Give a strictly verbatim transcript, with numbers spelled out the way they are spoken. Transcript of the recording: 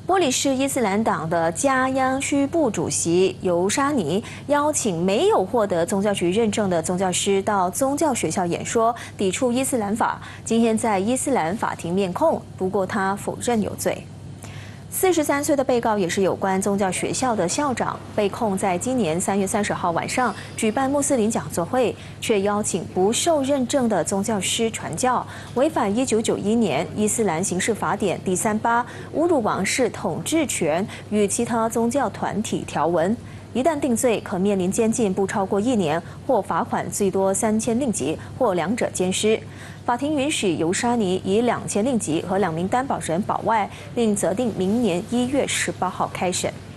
波里市伊斯兰党的加央区部主席尤沙尼邀请没有获得宗教局认证的宗教师到宗教学校演说，抵触伊斯兰法。今天在伊斯兰法庭面控，不过他否认有罪。 四十三岁的被告也是有关宗教学校的校长，被控在今年三月三十号晚上举办穆斯林讲座会，却邀请不受认证的宗教师传教，违反一九九一年伊斯兰刑事法典第三八侮辱王室统治权与其他宗教团体条文。 一旦定罪，可面临监禁不超过一年，或罚款最多三千令吉，或两者兼施。法庭允许尤沙尼以两千令吉和两名担保人保外，并责定明年一月十八号开审。